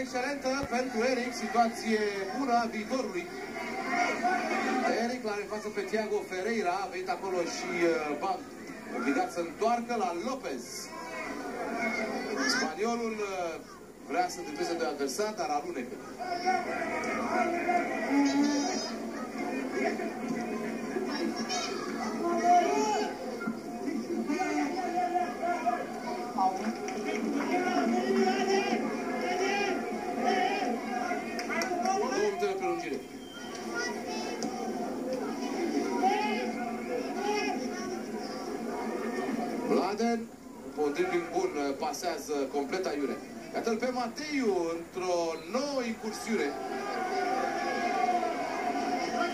excelentă pentru Eric, situație bună a viitorului. Eric l-are în față pe Thiago Ferreira, a venit acolo și Bam, obligat să întoarcă la Lopez. Spaniolul vrea să detreze de adversar, dar alunecă. Vladen, cu un dribbling bun, pasează complet aiure. Iată-l pe Mateiu într-o nouă incursiune.